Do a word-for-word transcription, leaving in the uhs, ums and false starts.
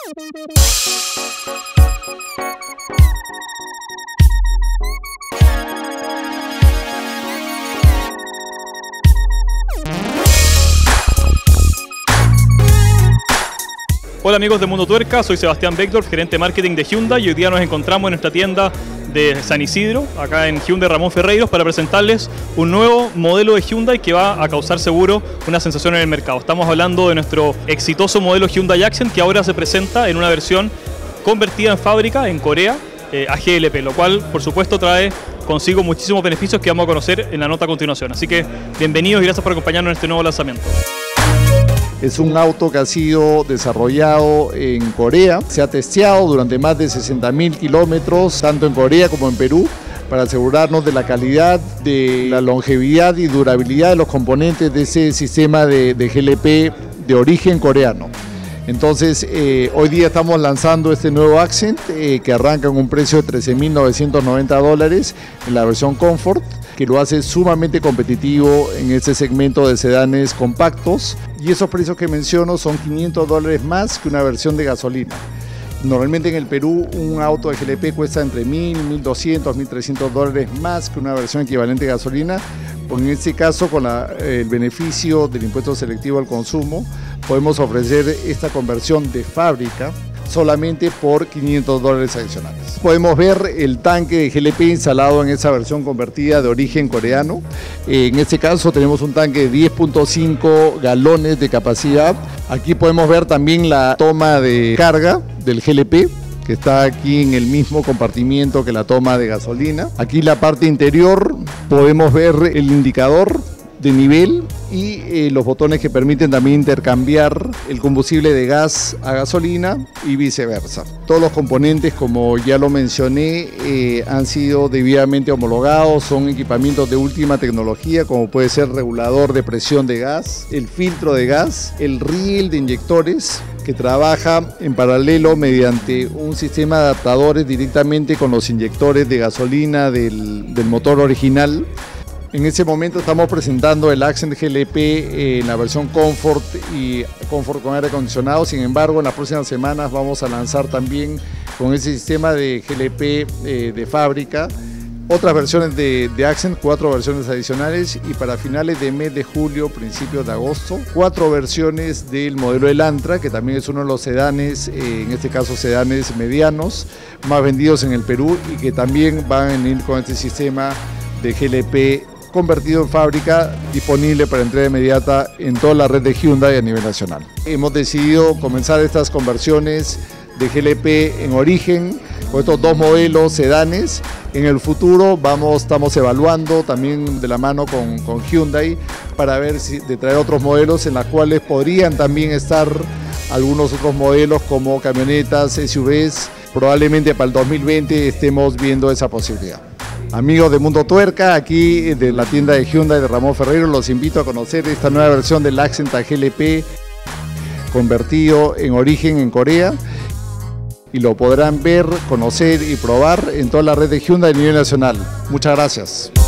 Hola amigos de Mundo Tuerca, soy Sebastián Beckdorf, gerente de marketing de Hyundai, y hoy día nos encontramos en nuestra tienda de San Isidro, acá en Hyundai Ramón Ferreiros, para presentarles un nuevo modelo de Hyundai que va a causar seguro una sensación en el mercado. Estamos hablando de nuestro exitoso modelo Hyundai Accent, que ahora se presenta en una versión convertida en fábrica en Corea eh, a G L P, lo cual por supuesto trae consigo muchísimos beneficios que vamos a conocer en la nota a continuación. Así que bienvenidos y gracias por acompañarnos en este nuevo lanzamiento. Es un auto que ha sido desarrollado en Corea, se ha testeado durante más de sesenta mil kilómetros, tanto en Corea como en Perú, para asegurarnos de la calidad, de la longevidad y durabilidad de los componentes de ese sistema de, de G L P de origen coreano. Entonces, eh, hoy día estamos lanzando este nuevo Accent eh, que arranca con un precio de trece mil novecientos noventa dólares en la versión Comfort, que lo hace sumamente competitivo en este segmento de sedanes compactos, y esos precios que menciono son quinientos dólares más que una versión de gasolina. Normalmente en el Perú un auto de G L P cuesta entre mil, mil doscientos, mil trescientos dólares más que una versión equivalente de gasolina. Pues en este caso, con la, el beneficio del impuesto selectivo al consumo, podemos ofrecer esta conversión de fábrica solamente por quinientos dólares adicionales. Podemos ver el tanque de G L P instalado en esa versión convertida de origen coreano. En este caso tenemos un tanque de diez punto cinco galones de capacidad. Aquí podemos ver también la toma de carga del G L P, que está aquí en el mismo compartimiento que la toma de gasolina. Aquí en la parte interior podemos ver el indicador de nivel y eh, los botones que permiten también intercambiar el combustible de gas a gasolina y viceversa. Todos los componentes, como ya lo mencioné, eh, han sido debidamente homologados, son equipamientos de última tecnología, como puede ser regulador de presión de gas, el filtro de gas, el riel de inyectores, que trabaja en paralelo mediante un sistema de adaptadores directamente con los inyectores de gasolina del, del motor original. En este momento estamos presentando el Accent G L P en la versión Comfort y Comfort con aire acondicionado. Sin embargo, en las próximas semanas vamos a lanzar también con ese sistema de G L P eh, de fábrica otras versiones de, de Accent, cuatro versiones adicionales, y para finales de mes de julio, principios de agosto, cuatro versiones del modelo Elantra, que también es uno de los sedanes, eh, en este caso sedanes medianos, más vendidos en el Perú, y que también van a venir con este sistema de G L P convertido en fábrica, disponible para entrega inmediata en toda la red de Hyundai a nivel nacional. Hemos decidido comenzar estas conversiones de G L P en origen con estos dos modelos sedanes. En el futuro vamos, estamos evaluando también de la mano con, con Hyundai para ver si de traer otros modelos en los cuales podrían también estar algunos otros modelos como camionetas, S U Vs. Probablemente para el dos mil veinte estemos viendo esa posibilidad. Amigos de Mundo Tuerca, aquí de la tienda de Hyundai de Ramón Ferreiros, los invito a conocer esta nueva versión del Accent G L P convertido en origen en Corea, y lo podrán ver, conocer y probar en toda la red de Hyundai a nivel nacional. Muchas gracias.